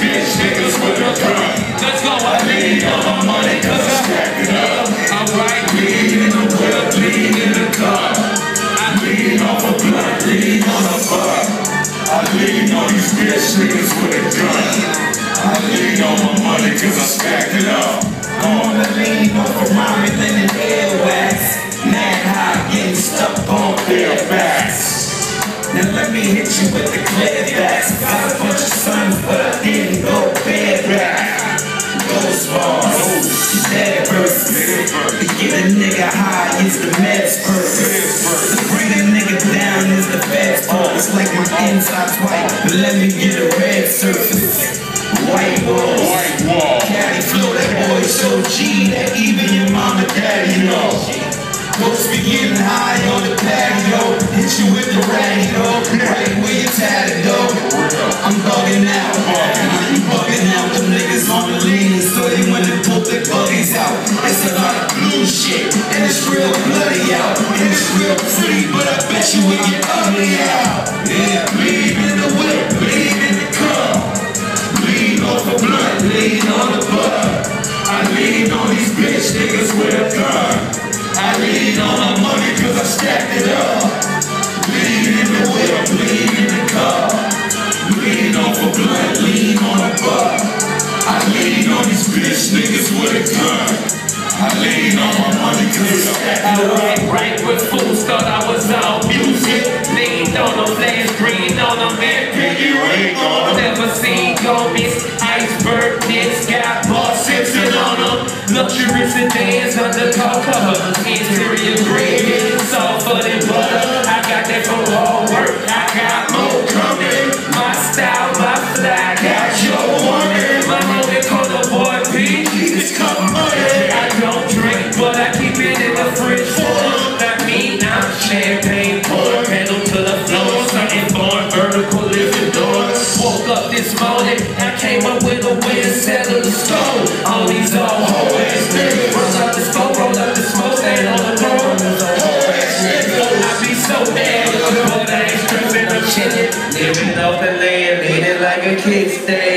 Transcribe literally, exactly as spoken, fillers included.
bitch niggas with a gun. Let's go. I lean on my money cause I stack it up. I'm right, lean in the whip, lean in the car. I lean off a blunt, lean on a buck. I lean on these bitch niggas with a gun. I lean on my money cause I stack it up. I'm on the lean off of rhyming and airwax. Mad high, getting stuck on bare backs. Now let me hit you with the clear backs. Got a bunch of sons, but I didn't go bare back. Ghost bars, dead verses. To get a nigga high is the med's purpose. To bring a nigga down is the bed's purpose. Like my inside's white, but let me get a red surface. White walls, white wall. Caddy flow, that boy so G that even your mom and daddy know. Folks be getting high on the patio, hit you with the radio, right where you tatted though. I'm bugging out, I'm bugging out. Them niggas on the lean, so they wanna pull their buggies out. It's a lot of blue shit, and it's real bloody out, and it's real pretty, but I bet you will get ugly out. Yeah, lean in the whip, lean in the car. Lean off a blunt, lean on the butter. I lean on these bitch niggas with a gun. I lean on my money cause I stacked it up. Lean in the whip, lean in the car. Lean off a blunt, lean on a buck. I lean on these bitch niggas with a gun. I lean on my money cause I stacked it up. Right, right with fools, thought I was all music. Leaned on them, flash green on them, man. Piggy ring on them. Never seen Gomez, iceberg niggas got boss Simpson on them. Luxurious sedans under car cover. Interior green, softer than butter. I got that from all work, I got more coming. My style, my fly, got your woman. My homie called the boy P, it's come money. I don't drink, but I keep it in the fridge full. That mean I'm champagne pour, pedal to the floor. Something born vertical, living door. Woke up this morning, I came up with a way to settle the stove. All these old hoe ass niggas. Roll up the smoke, roll up the smoke, stand on the road. I be so mad, but I ain't stressing, I'm chillin'. Living off the land, leaning like a kickstand.